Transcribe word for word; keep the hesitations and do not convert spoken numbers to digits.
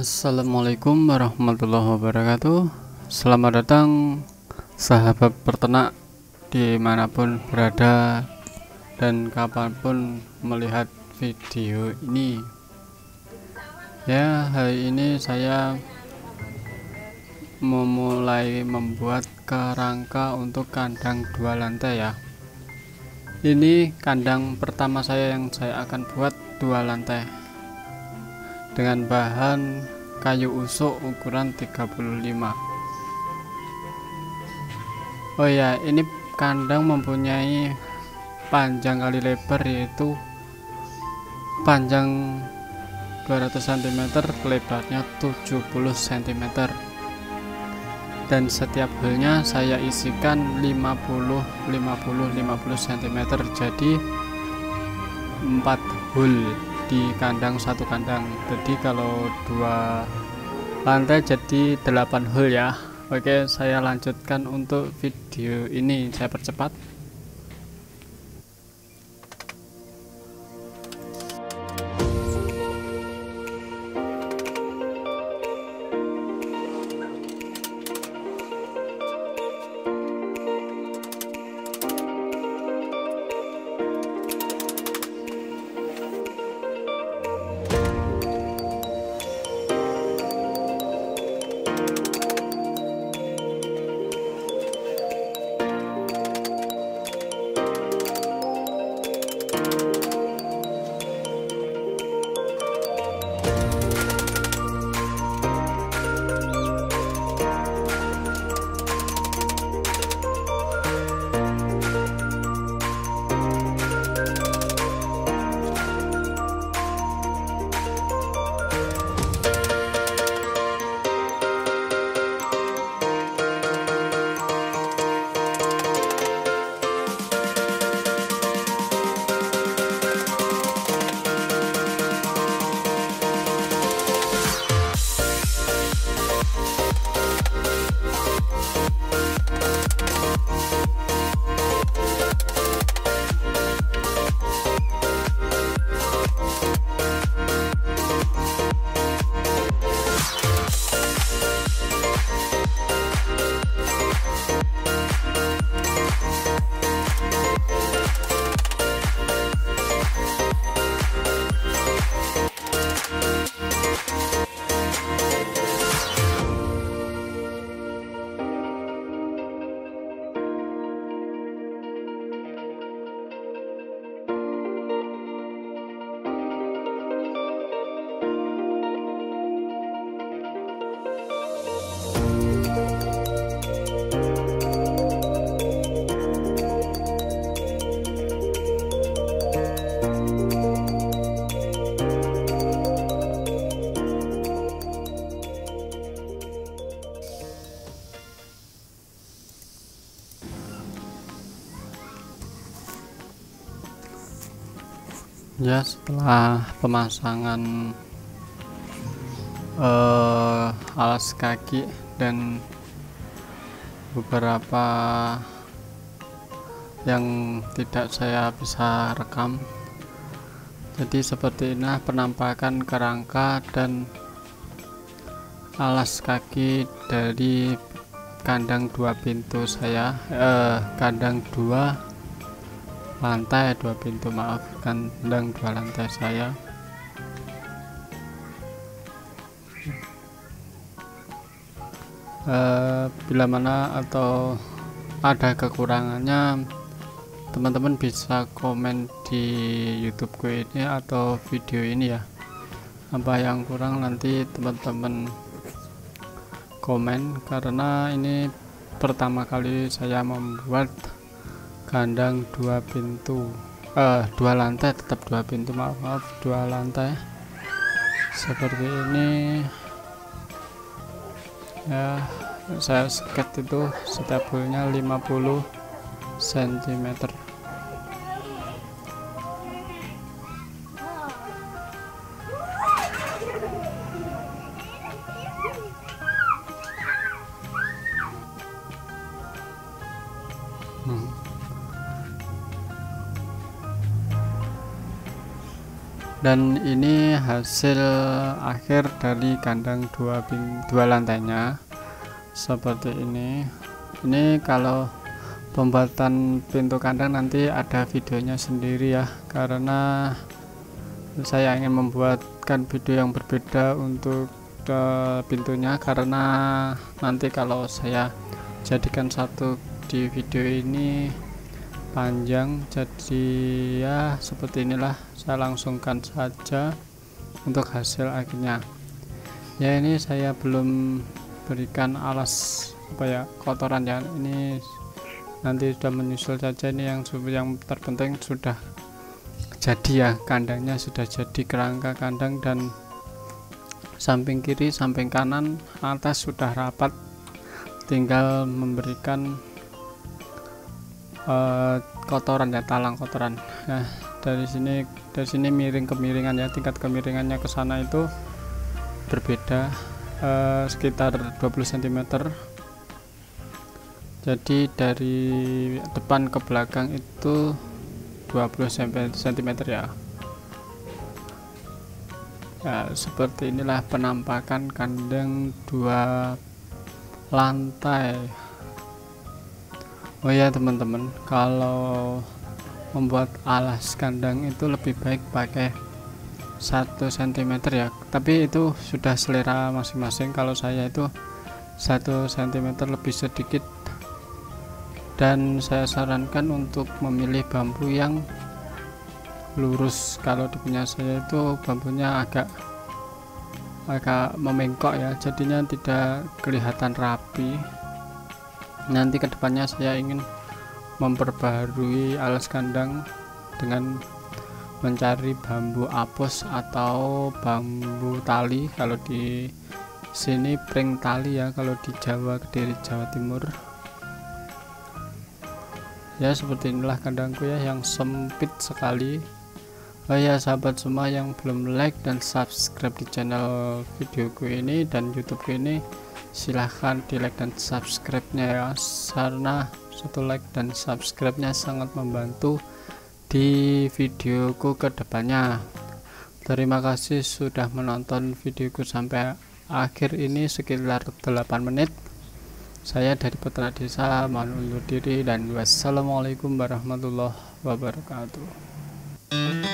Assalamualaikum warahmatullahi wabarakatuh. Selamat datang sahabat peternak dimanapun berada dan kapanpun melihat video ini. Ya, hari ini saya memulai membuat kerangka untuk kandang dua lantai ya. Ini kandang pertama saya yang saya akan buat dua lantai dengan bahan kayu usuk ukuran tiga puluh lima. Oh ya, ini kandang mempunyai panjang kali lebar, yaitu panjang dua ratus sentimeter, lebarnya tujuh puluh sentimeter, dan setiap hulnya saya isikan lima puluh lima puluh lima puluh sentimeter, jadi empat hul di kandang satu kandang. Jadi kalau dua lantai jadi delapan hul ya. Oke, saya lanjutkan untuk video ini, saya percepat. Ya, setelah pemasangan uh, alas kaki dan beberapa yang tidak saya bisa rekam, jadi seperti inilah penampakan kerangka dan alas kaki dari kandang dua pintu saya, eh, kandang dua lantai dua pintu maaf kandang dua lantai saya. Uh, bila mana atau ada kekurangannya, teman-teman bisa komen di YouTubeku ini atau video ini ya. Apa yang kurang nanti teman-teman komen, karena ini pertama kali saya membuat kandang dua pintu, eh dua lantai, tetap dua pintu maaf maaf dua lantai seperti ini ya. Saya sket itu setiap hulnya lima puluh sentimeter. hmm. Dan ini hasil akhir dari kandang dua, dua lantainya seperti ini. Ini kalau pembuatan pintu kandang nanti ada videonya sendiri ya, karena saya ingin membuatkan video yang berbeda untuk uh, pintunya, karena nanti kalau saya jadikan satu di video ini panjang, jadi ya seperti inilah. Saya langsungkan saja untuk hasil akhirnya. Ya, ini saya belum berikan alas apa ya, kotoran ya, ini nanti sudah menyusul saja. Ini yang yang terpenting sudah jadi ya, kandangnya sudah jadi, kerangka kandang dan samping kiri samping kanan atas sudah rapat, tinggal memberikan Uh, kotoran ya, talang kotoran. Nah, dari sini dari sini miring kemiringan ya, tingkat kemiringannya ke sana itu berbeda, uh, sekitar dua puluh sentimeter. Jadi dari depan ke belakang itu dua puluh sentimeter ya. Ya, seperti inilah penampakan kandang dua lantai. Oh ya teman-teman, kalau membuat alas kandang itu lebih baik pakai satu sentimeter ya, tapi itu sudah selera masing-masing. Kalau saya itu satu sentimeter lebih sedikit, dan saya sarankan untuk memilih bambu yang lurus. Kalau di punya saya itu bambunya agak agak memengkok ya, jadinya tidak kelihatan rapi. Nanti kedepannya saya ingin memperbaharui alas kandang dengan mencari bambu apus atau bambu tali. Kalau di sini pring tali ya, kalau di Jawa, Kediri, Jawa Timur. Ya, seperti inilah kandangku ya, yang sempit sekali. Oh ya sahabat semua yang belum like dan subscribe di channel videoku ini dan YouTubeku ini, silahkan di like dan subscribe nya ya, karena satu like dan subscribe nya sangat membantu di videoku ke depannya. Terima kasih sudah menonton videoku sampai akhir ini, sekitar delapan menit. Saya dari Peternak Desa mohon undur diri dan wassalamualaikum warahmatullahi wabarakatuh.